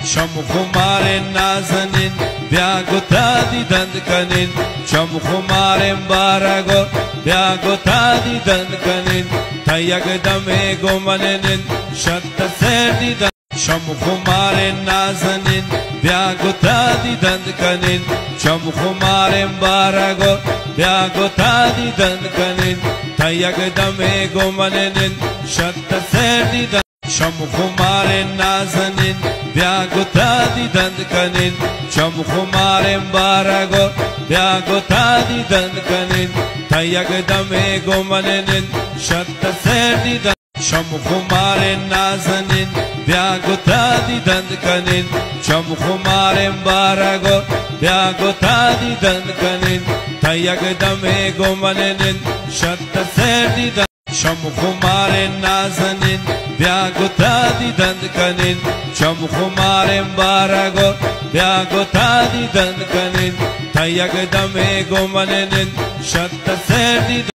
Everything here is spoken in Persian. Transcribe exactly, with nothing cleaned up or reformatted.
شم خمار نازنین بیا گوتا دیدن کنین شم خمار بارگو بیا گوتا دیدن کنین تا یک دم گمنین شد سر دیدن شم خمار نازنین بیا گوتا دیدن کنین شم خمار بارگو بیا گوتا دیدن کنین تا یک دم گمنین شد سر دیدن شم خمار نازنین بیا گوتا دیدن کنین شم خمار بارگو بیا گوتا دیدن کنین تا یک دم گمنین شد سر دیدن شم خمار نازنین بیا گوتا دیدن کنین شم خمار بارگو بیا گوتا دیدن کنین تا یک دم گمنین شد سر دیدن شم خمار نازنین بیا گوتا دیدن کنین شم خمار بارگو بیا گوتا دیدن کنین تا یک دم گمنین شد سر دیدن